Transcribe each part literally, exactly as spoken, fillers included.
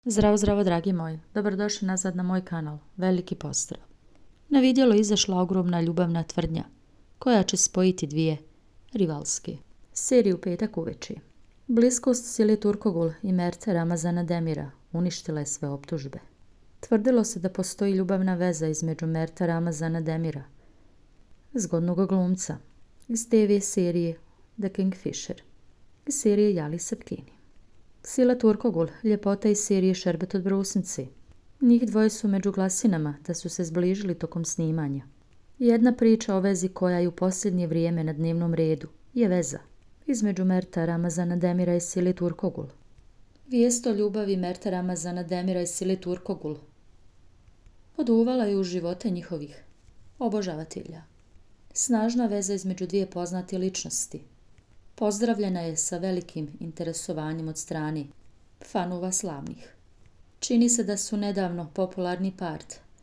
Zdravo, zdravo, dragi moji. Dobrodošli nazad na moj kanal. Veliki pozdrav. Na vidjelo je izašla ogromna ljubavna tvrdnja, koja će spojiti dvije rivalske serije u petak uveče. Bliskost Sile Turkogul i Merta Ramazana Demira uništila je sve optužbe. Tvrdilo se da postoji ljubavna veza između Merta Ramazana Demira, zgodnog glumca, iz te ve serije The Kingfisher i serije Jali Sepkini. Sila Turkogul, ljepota iz serije Šerbet od brusnice. Njih dvoje su među glasinama da su se zbližili tokom snimanja. Jedna priča o vezi koja je u posljednje vrijeme na dnevnom redu je veza između Merta Ramazana Demira i Sile Turkogul. Vijest o ljubavi Merta Ramazana Demira i Sile Turkogul poduvala je u živote njihovih obožavatelja. Snažna veza između dvije poznate ličnosti pozdravljena je sa velikim interesovanjem od strane fanova slavnih. Čini se da su nedavno popularni par,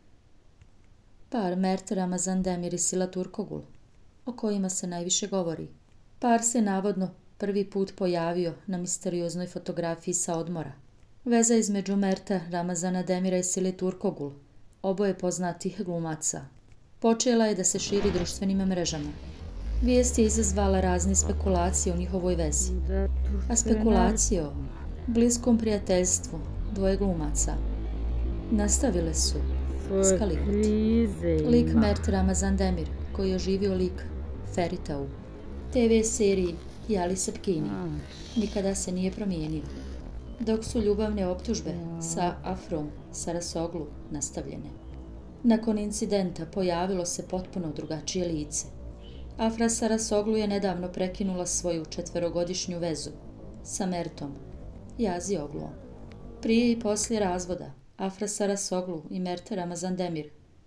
par Merta Ramazan Demir i Sila Turkogul, o kojima se najviše govori. Par se navodno prvi put pojavio na misterioznoj fotografiji sa odmora. Veza između Merta Ramazana Demira i Sile Turkogul, oboje poznatih glumaca, počela je da se širi društvenim mrežama. Vijest je izazvala razne spekulacije o njihovoj vezi, a spekulacije o bliskom prijateljstvu dvoje glumaca nastavile su skalirati. Lik Mert Ramazan Demir, koji je oživio lik Ferita u te ve seriji Jali Sepkini, nikada se nije promijenio, dok su ljubavne optužbe sa Afrom Sarasoglu nastavljene. Nakon incidenta pojavilo se potpuno drugačije lice. Afra Sarasoglu je nedavno prekinula svoju četverogodišnju vezu sa Mertom Yazioğlu'om. Prije i poslije razvoda Afra Sarasoglu i Mert Ramazan Demir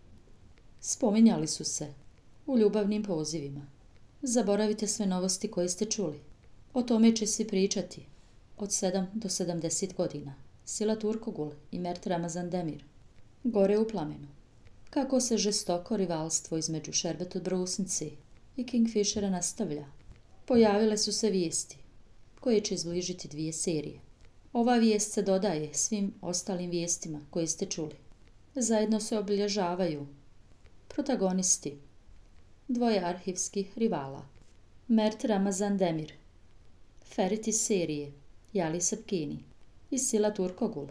spominjali su se u ljubavnim pozivima. Zaboravite sve novosti koje ste čuli. O tome će svi pričati od sedam do sedamdeset godina. Sila Turkogul i Mert Ramazan Demir gore u plamenu. Kako se žestoko rivalstvo između Šerbet od brusnice i Kingfishera nastavlja, pojavile su se vijesti koje će izbližiti dvije serije. Ova vijest se dodaje svim ostalim vijestima koje ste čuli. Zajedno se obilježavaju protagonisti dvoje arhivskih rivala. Mert Ramazan Demir, Ferit iz serije Jali Sepkini i Sila Turkogul,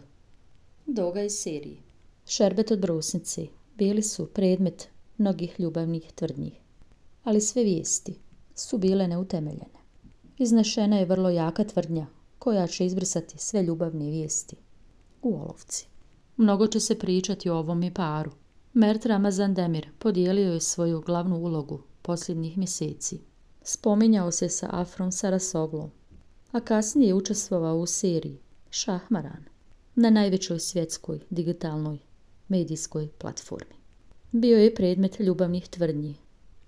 Doga iz serije Šerbet od brusnice, bili su predmet mnogih ljubavnih tvrdnji, ali sve vijesti su bile neutemeljene. Iznešena je vrlo jaka tvrdnja koja će izbrisati sve ljubavne vijesti u olovci. Mnogo će se pričati o ovom i paru. Mert Ramazan Demir podijelio je svoju glavnu ulogu posljednjih mjeseci. Spominjao se sa Afrom Sarasoglom, a kasnije je učestvovao u seriji Šahmaran na najvećoj svjetskoj digitalnoj medijskoj platformi. Bio je predmet ljubavnih tvrdnji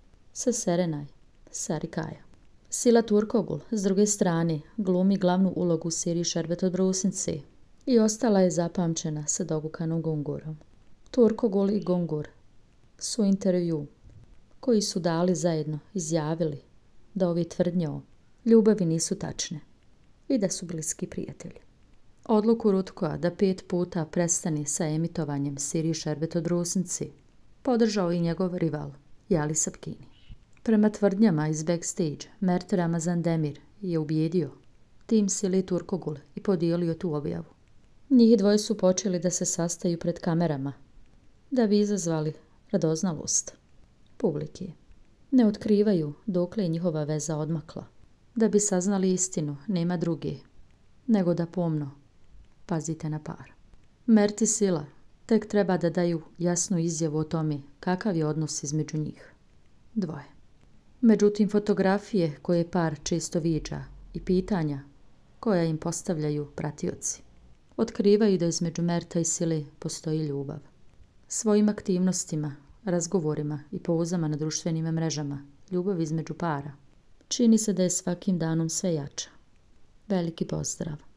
sa Serenay Sarıkaya. Sila Turkogul, s druge strane, glumi glavnu ulogu u seriji Šerbet od brusnice i ostala je zapamćena sa dogukanom Gungurom. Turkogul i Gungur su intervju koji su dali zajedno izjavili da ove tvrdnje o ljubavi nisu tačne i da su bliski prijatelji. Odluku Rutkoa da pet puta prestane sa emitovanjem serije Šerbet od brusnice podržao i njegov rival Jali Sepkini. Prema tvrdnjama iz backstage, Mert Ramazan Demir je ubijedio tim Sile Turkogul i podijelio tu objavu. Njih dvoje su počeli da se sastaju pred kamerama, da bi izazvali radoznalost publike. Ne otkrivaju dokle je njihova veza odmakla. Da bi saznali istinu, nema druge, nego da pomno pazite na par. Mert i Sila tek treba da daju jasnu izjavu o tome kakav je odnos između njih dvoje. Međutim, fotografije koje par često viđa i pitanja koja im postavljaju pratioci otkrivaju da između Merta i Sile postoji ljubav. Svojim aktivnostima, razgovorima i pozama na društvenim mrežama ljubav između para čini se da je svakim danom sve jača. Veliki pozdrav!